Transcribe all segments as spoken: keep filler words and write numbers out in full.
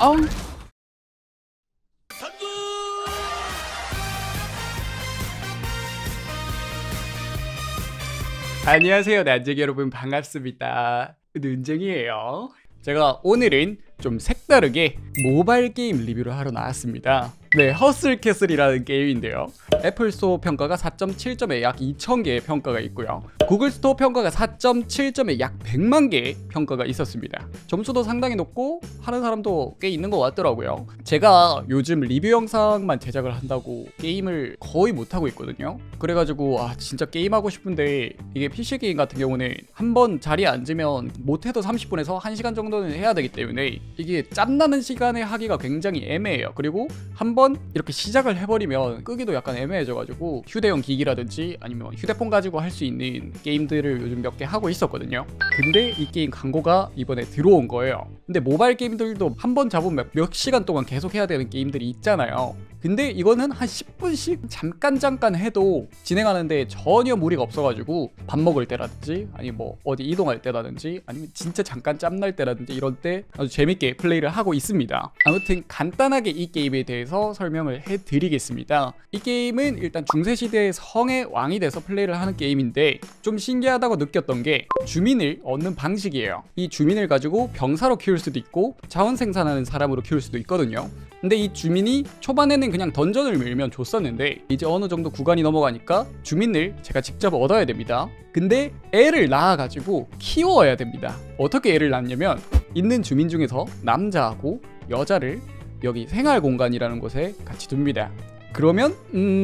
아우. 안녕하세요, 난쟁이 여러분, 반갑습니다. 눈쟁이에요. 제가 오늘은 좀 색다르게 모바일 게임 리뷰를 하러 나왔습니다. 네, 허슬캐슬이라는 게임인데요, 애플 스토어 평가가 사 점 칠 점에 약 이천 개의 평가가 있고요, 구글 스토어 평가가 사 점 칠 점에 약 백만 개의 평가가 있었습니다. 점수도 상당히 높고 하는 사람도 꽤 있는 것 같더라고요. 제가 요즘 리뷰 영상만 제작을 한다고 게임을 거의 못하고 있거든요. 그래가지고 아 진짜 게임하고 싶은데, 이게 피씨 게임 같은 경우는 한번 자리에 앉으면 못해도 삼십 분에서 한 시간 정도는 해야 되기 때문에 이게 짬나는 시간에 하기가 굉장히 애매해요. 그리고 한번 이렇게 시작을 해버리면 끄기도 약간 애매해져가지고 휴대용 기기라든지 아니면 휴대폰 가지고 할 수 있는 게임들을 요즘 몇 개 하고 있었거든요. 근데 이 게임 광고가 이번에 들어온 거예요. 근데 모바일 게임들도 한번 잡으면 몇 시간 동안 계속 해야 되는 게임들이 있잖아요. 근데 이거는 한 십 분씩 잠깐 잠깐 해도 진행하는데 전혀 무리가 없어가지고 밥 먹을 때라든지 아니면 뭐 어디 이동할 때라든지 아니면 진짜 잠깐 짬날 때라든지 이런 때 아주 재밌게 플레이를 하고 있습니다. 아무튼 간단하게 이 게임에 대해서 설명을 해드리겠습니다. 이 게임은 일단 중세시대의 성의 왕이 돼서 플레이를 하는 게임인데, 좀 신기하다고 느꼈던 게 주민을 얻는 방식이에요. 이 주민을 가지고 병사로 키울 수도 있고 자원 생산하는 사람으로 키울 수도 있거든요. 근데 이 주민이 초반에는 그냥 던전을 밀면 줬었는데 이제 어느 정도 구간이 넘어가니까 주민을 제가 직접 얻어야 됩니다. 근데 애를 낳아가지고 키워야 됩니다. 어떻게 애를 낳냐면 있는 주민 중에서 남자하고 여자를 여기 생활 공간이라는 곳에 같이 둡니다. 그러면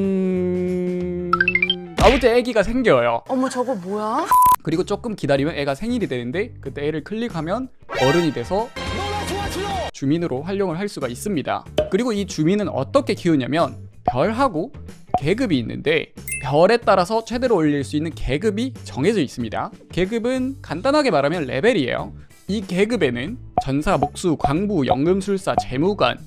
음... 아무튼 애기가 생겨요. 어머, 저거 뭐야? 그리고 조금 기다리면 애가 생일이 되는데 그때 애를 클릭하면 어른이 돼서 주민으로 활용을 할 수가 있습니다. 그리고 이 주민은 어떻게 키우냐면 별하고 계급이 있는데, 별에 따라서 최대로 올릴 수 있는 계급이 정해져 있습니다. 계급은 간단하게 말하면 레벨이에요. 이 계급에는 전사, 목수, 광부, 연금술사, 재무관,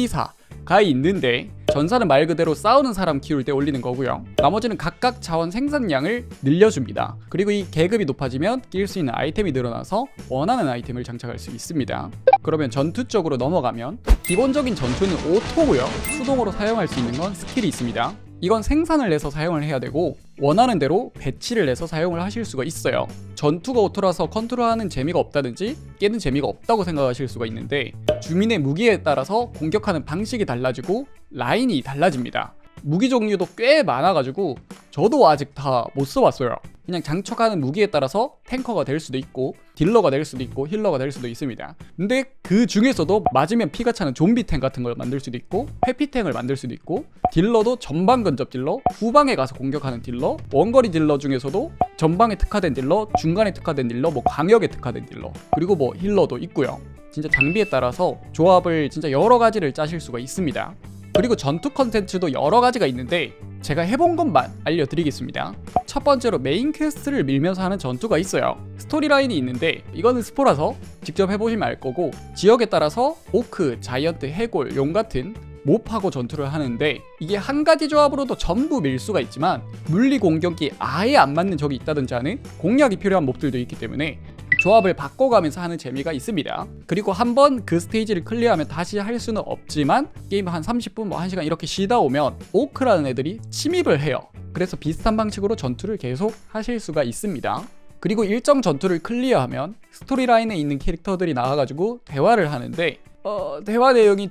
요리사가 있는데, 전사는 말 그대로 싸우는 사람 키울 때 올리는 거고요. 나머지는 각각 자원 생산량을 늘려줍니다. 그리고 이 계급이 높아지면 낄 수 있는 아이템이 늘어나서 원하는 아이템을 장착할 수 있습니다. 그러면 전투 쪽으로 넘어가면 기본적인 전투는 오토고요. 수동으로 사용할 수 있는 건 스킬이 있습니다. 이건 생산을 해서 사용을 해야 되고 원하는 대로 배치를 해서 사용을 하실 수가 있어요. 전투가 오토라서 컨트롤하는 재미가 없다든지 깨는 재미가 없다고 생각하실 수가 있는데, 주민의 무기에 따라서 공격하는 방식이 달라지고 라인이 달라집니다. 무기 종류도 꽤 많아가지고 저도 아직 다 못 써봤어요. 그냥 장착하는 무기에 따라서 탱커가 될 수도 있고 딜러가 될 수도 있고 힐러가 될 수도 있습니다. 근데 그 중에서도 맞으면 피가 차는 좀비탱 같은 걸 만들 수도 있고 회피탱을 만들 수도 있고, 딜러도 전방 근접 딜러, 후방에 가서 공격하는 딜러, 원거리 딜러 중에서도 전방에 특화된 딜러, 중간에 특화된 딜러, 뭐 광역에 특화된 딜러, 그리고 뭐 힐러도 있고요. 진짜 장비에 따라서 조합을 진짜 여러 가지를 짜실 수가 있습니다. 그리고 전투 컨텐츠도 여러 가지가 있는데 제가 해본 것만 알려드리겠습니다. 첫 번째로 메인 퀘스트를 밀면서 하는 전투가 있어요. 스토리라인이 있는데 이거는 스포라서 직접 해보시면 알 거고, 지역에 따라서 오크, 자이언트, 해골, 용 같은 몹하고 전투를 하는데, 이게 한 가지 조합으로도 전부 밀 수가 있지만 물리 공격이 아예 안 맞는 적이 있다든지 하는 공략이 필요한 몹들도 있기 때문에 조합을 바꿔가면서 하는 재미가 있습니다. 그리고 한번 그 스테이지를 클리어하면 다시 할 수는 없지만 게임 한 삼십 분, 뭐 한 시간 이렇게 쉬다 오면 오크라는 애들이 침입을 해요. 그래서 비슷한 방식으로 전투를 계속 하실 수가 있습니다. 그리고 일정 전투를 클리어하면 스토리라인에 있는 캐릭터들이 나와가지고 대화를 하는데 어, 대화 내용이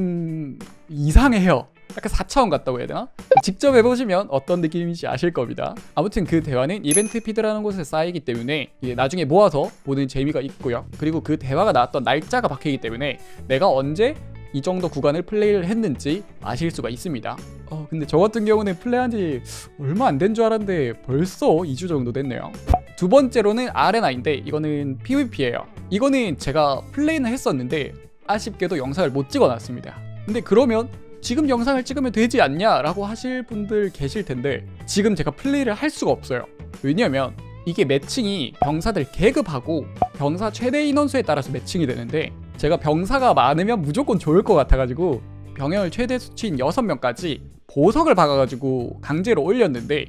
좀 이상해요. 약간 사 차원 같다고 해야 되나? 직접 해보시면 어떤 느낌인지 아실 겁니다. 아무튼 그 대화는 이벤트 피드라는 곳에 쌓이기 때문에 나중에 모아서 보는 재미가 있고요. 그리고 그 대화가 나왔던 날짜가 박히기 때문에 내가 언제 이 정도 구간을 플레이를 했는지 아실 수가 있습니다. 어, 근데 저 같은 경우는 플레이한 지 얼마 안 된 줄 알았는데 벌써 이 주 정도 됐네요. 두 번째로는 아레나인데 이거는 피브이피예요. 이거는 제가 플레이는 했었는데 아쉽게도 영상을 못 찍어놨습니다. 근데 그러면 지금 영상을 찍으면 되지 않냐 라고 하실 분들 계실 텐데, 지금 제가 플레이를 할 수가 없어요. 왜냐면 이게 매칭이 병사들 계급하고 병사 최대 인원수에 따라서 매칭이 되는데, 제가 병사가 많으면 무조건 좋을 것 같아가지고 병영을 최대 수치인 여섯 명까지 보석을 박아가지고 강제로 올렸는데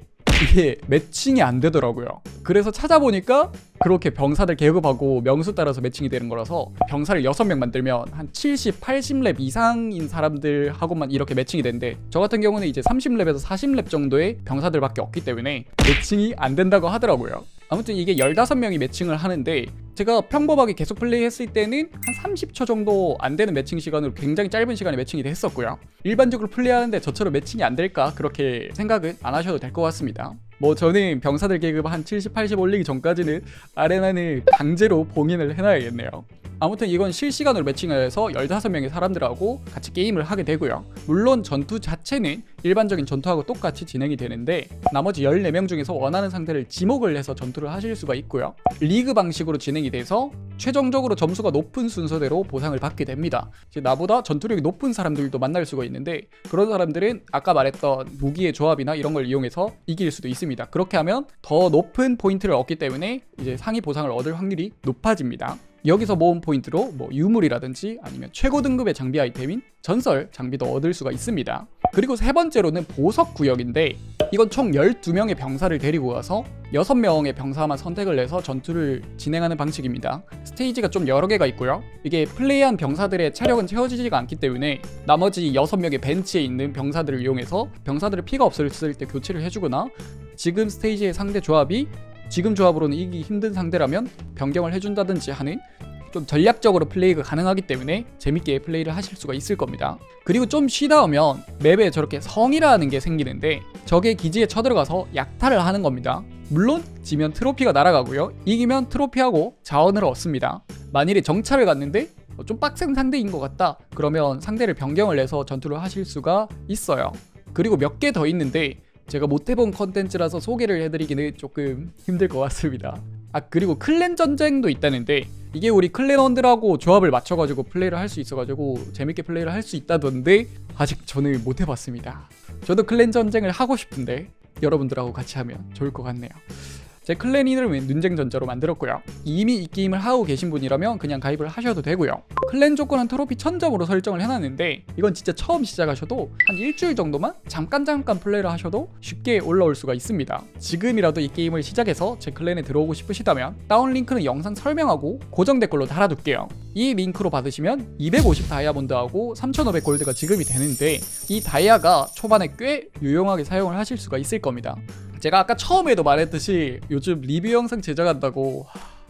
이게 매칭이 안 되더라고요. 그래서 찾아보니까 그렇게 병사들 계급하고 명수 따라서 매칭이 되는 거라서 병사를 여섯 명 만들면 한 칠십, 팔십 렙 이상인 사람들하고만 이렇게 매칭이 되는데 저 같은 경우는 이제 삼십 렙에서 사십 렙 정도의 병사들밖에 없기 때문에 매칭이 안 된다고 하더라고요. 아무튼 이게 열다섯 명이 매칭을 하는데 제가 평범하게 계속 플레이했을 때는 한 삼십 초 정도 안 되는 매칭 시간으로 굉장히 짧은 시간에 매칭이 됐었고요. 일반적으로 플레이하는데 저처럼 매칭이 안 될까 그렇게 생각은 안 하셔도 될 것 같습니다. 뭐 저는 병사들 계급 한 칠십, 팔십 올리기 전까지는 아레나를 강제로 봉인을 해놔야겠네요. 아무튼 이건 실시간으로 매칭을 해서 열다섯 명의 사람들하고 같이 게임을 하게 되고요. 물론 전투 자체는 일반적인 전투하고 똑같이 진행이 되는데 나머지 열네 명 중에서 원하는 상대를 지목을 해서 전투를 하실 수가 있고요. 리그 방식으로 진행이 돼서 최종적으로 점수가 높은 순서대로 보상을 받게 됩니다. 이제 나보다 전투력이 높은 사람들도 만날 수가 있는데 그런 사람들은 아까 말했던 무기의 조합이나 이런 걸 이용해서 이길 수도 있습니다. 그렇게 하면 더 높은 포인트를 얻기 때문에 이제 상위 보상을 얻을 확률이 높아집니다. 여기서 모은 포인트로 뭐 유물이라든지 아니면 최고 등급의 장비 아이템인 전설 장비도 얻을 수가 있습니다. 그리고 세 번째로는 보석 구역인데 이건 총 열두 명의 병사를 데리고 와서 여섯 명의 병사만 선택을 해서 전투를 진행하는 방식입니다. 스테이지가 좀 여러 개가 있고요. 이게 플레이한 병사들의 체력은 채워지지가 않기 때문에 나머지 여섯 명의 벤치에 있는 병사들을 이용해서 병사들의 피가 없었을 때 교체를 해주거나 지금 스테이지의 상대 조합이 지금 조합으로는 이기기 힘든 상대라면 변경을 해준다든지 하는 좀 전략적으로 플레이가 가능하기 때문에 재밌게 플레이를 하실 수가 있을 겁니다. 그리고 좀 쉬다 오면 맵에 저렇게 성이라는 게 생기는데 적의 기지에 쳐들어가서 약탈을 하는 겁니다. 물론 지면 트로피가 날아가고요. 이기면 트로피하고 자원을 얻습니다. 만일에 정찰을 갔는데 좀 빡센 상대인 것 같다 그러면 상대를 변경을 해서 전투를 하실 수가 있어요. 그리고 몇 개 더 있는데 제가 못해본 컨텐츠라서 소개를 해드리기는 조금 힘들 것 같습니다. 아 그리고 클랜 전쟁도 있다는데 이게 우리 클랜원들하고 조합을 맞춰가지고 플레이를 할 수 있어가지고 재밌게 플레이를 할 수 있다던데 아직 저는 못해봤습니다. 저도 클랜 전쟁을 하고 싶은데 여러분들하고 같이 하면 좋을 것 같네요. 제 클랜 이름은 눈쟁전자로 만들었고요. 이미 이 게임을 하고 계신 분이라면 그냥 가입을 하셔도 되고요. 클랜 조건은 트로피 천 점으로 설정을 해놨는데 이건 진짜 처음 시작하셔도 한 일주일 정도만 잠깐 잠깐 플레이를 하셔도 쉽게 올라올 수가 있습니다. 지금이라도 이 게임을 시작해서 제 클랜에 들어오고 싶으시다면 다운 링크는 영상 설명하고 고정 댓글로 달아둘게요. 이 링크로 받으시면 이백오십 다이아몬드하고 삼천오백 골드가 지급이 되는데 이 다이아가 초반에 꽤 유용하게 사용을 하실 수가 있을 겁니다. 제가 아까 처음에도 말했듯이 요즘 리뷰 영상 제작한다고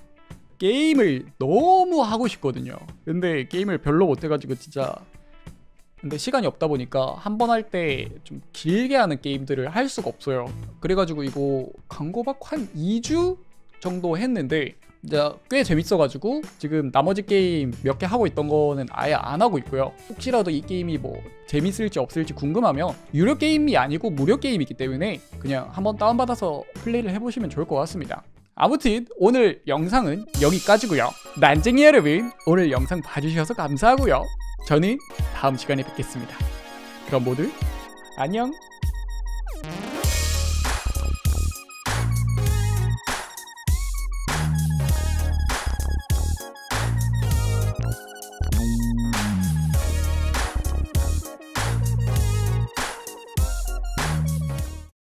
게임을 너무 하고 싶거든요. 근데 게임을 별로 못해가지고 진짜 근데 시간이 없다 보니까 한 번 할 때 좀 길게 하는 게임들을 할 수가 없어요. 그래가지고 이거 광고 받고 한 이 주 정도 했는데 이제 꽤 재밌어가지고 지금 나머지 게임 몇 개 하고 있던 거는 아예 안 하고 있고요. 혹시라도 이 게임이 뭐 재밌을지 없을지 궁금하면 유료 게임이 아니고 무료 게임이기 때문에 그냥 한번 다운받아서 플레이를 해보시면 좋을 것 같습니다. 아무튼 오늘 영상은 여기까지고요. 난쟁이 여러분 오늘 영상 봐주셔서 감사하고요. 저는 다음 시간에 뵙겠습니다. 그럼 모두 안녕.